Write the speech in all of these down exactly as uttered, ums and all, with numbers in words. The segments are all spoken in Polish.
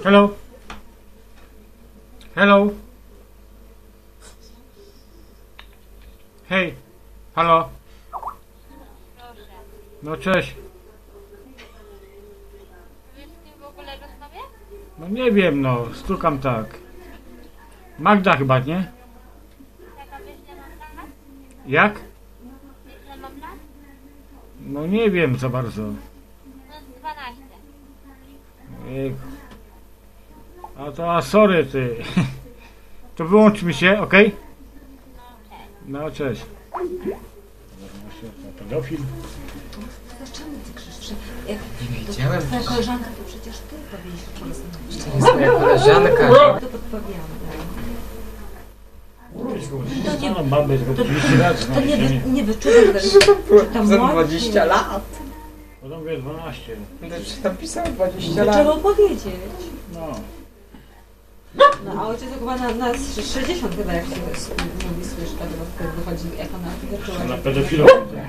Hello? Hello? Hej, halo? No cześć. Wiesz, z kim w ogóle rozmawiać? No nie wiem, no, stukam tak. Magda chyba, nie? Jaka wiesz, ile mam lat? Jak? Wiesz, ile mam lat? No nie wiem za bardzo. No z dwanaście. Ej. A to, a sorry ty. To wyłączmy się, okej? No cześć. No cześć. Pedofil. Dlaczego ty krzyczysz? Jak Nie wiedziałem. twoja koleżanka, to przecież ty powinieneś porozmawiać. To jest moja koleżanka. To podpowiadam. To nie mam mamy, tylko trzydzieści lat. To nie, wy, nie wyczuwam, że tam Za młodzi- dwadzieścia lat. Potem mówię dwanaście. Napisał dwadzieścia To lat. trzeba powiedzieć. No. No a ojciec chyba na, na sześćdziesiąt chyba, jak się s- mówi, słyszy, to chyba wtedy wychodzi, jak ona zaczęła. Na pedofilów.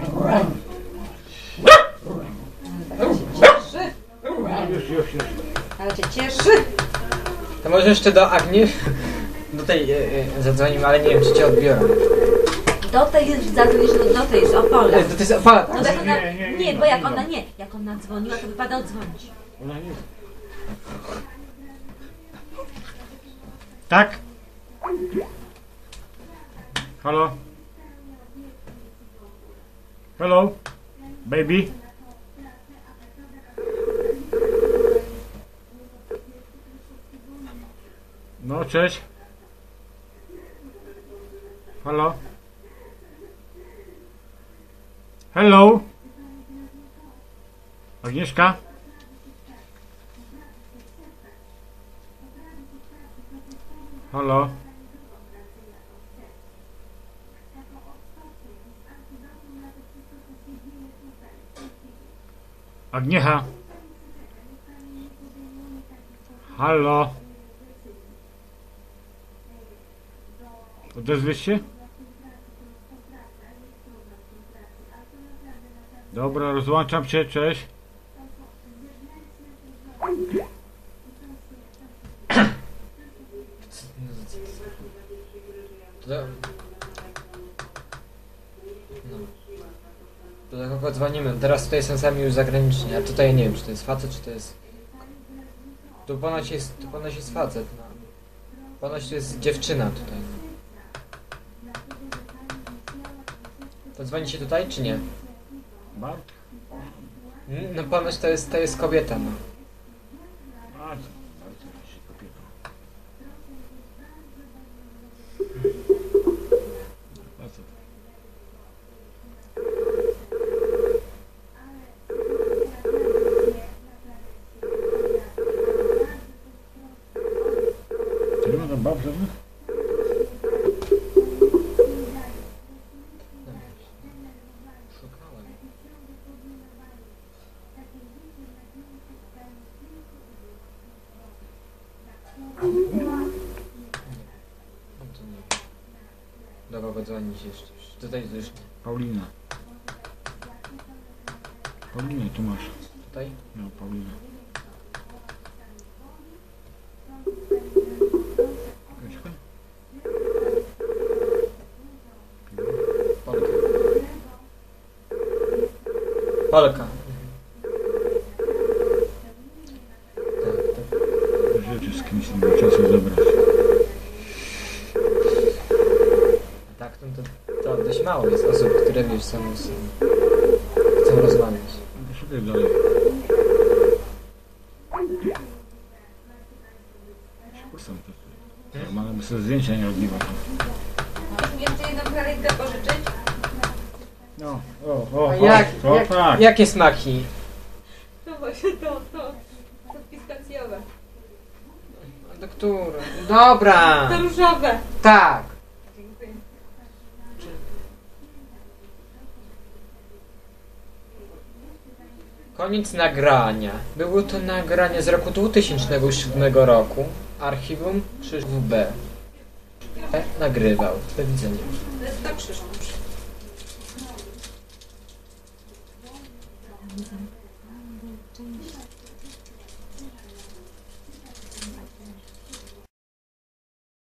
Ale cię cieszy. Już, już, już. Ale cię cieszy. To może jeszcze do Agni... Do tej e, e, zadzwonimy, ale nie wiem, czy cię odbiorą. Do tej zadzwonisz, do, do tej z Opola. E, do tej Opala, No tak? bo jak ona, Nie, nie, nie, nie, nie bo jak ma, nie ona ma. nie, jak ona dzwoniła, to wypada odzwonić. Ona nie. Tak? Halo? Hello? Baby? No, cześć. Halo? Hello? Agnieszka? Halo? Agniecha? Halo? Odezwiesz się? Dobra, rozłączam się, cześć. To do... No. To do kogo dzwonimy? Teraz tutaj są sami już zagraniczni, a tutaj nie wiem, czy to jest facet, czy to jest... Tu ponoć jest, tu ponoć jest facet, no. Ponoć to jest dziewczyna tutaj. To dzwonicie tutaj, czy nie? Bart? Mm, No ponoć to jest, to jest kobieta, no. A, co? Bardzo się kobieta. Facet. Czy nie ma tam bab żadnych? Szukałem. No to nie wiem. Do kogo dzwonić jeszcze? Tutaj to już nie. Paulina. Paulina, tu masz. Tutaj? No, Paulina. Kaśka? Polka. Polka. Tak, tak. Rzeczy z kimś nie ma czasu zebrać. A tak, to, to, to dość mało jest osób, które wiesz, są, są, chcą rozmawiać. No, szukaj dalej. Są to. Normalnie by sobie zdjęcia nie robiła. Jeszcze jedną kralinkę pożyczyć? No, o, o, A o, jak, o, jak, tak. jakie smaki? No właśnie to, to, to piskacjowe. Do które? Dobra! To różowe. Tak! Dziękuję. Koniec nagrania. Było to nagranie z roku dwutysięcznego siódmego roku. Archiwum Krzysztof B. E, Nagrywał. Do widzenia. To jest to Krzysztof. Część